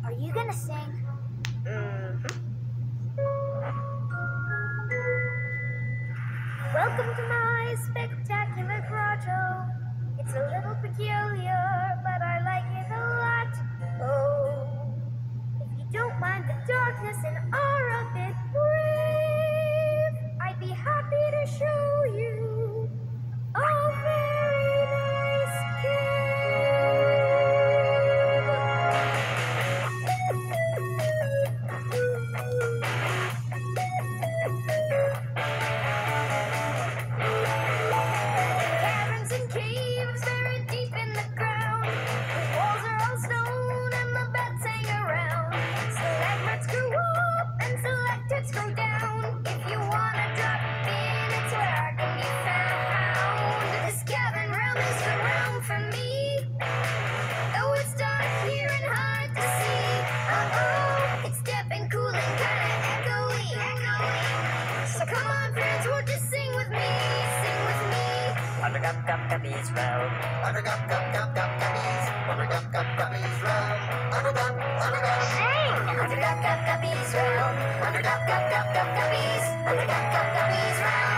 Are you gonna sing? Welcome to my spectacular grotto. It's a little peculiar, but I like it a lot. Oh, if you don't mind the darkness and are a bit brave, I'd be happy to show you a very nice caverns and caves very deep in the ground. The walls are all stone and the beds hang around. Stalagmites grow up and stalactites grow down. If you wanna drop in, it's where I can be found. This cavern realm is the realm for me. Though it's dark here and hard to see. Uh-oh, it's deaf and cool and kinda echoey. So come on friends, won't you sing with me? Sing with me. Under Guppies realm. Under Guppies. Under Guppies realm. Under Sing! Under Guppies realm. Under Guppies. Under Guppies realm.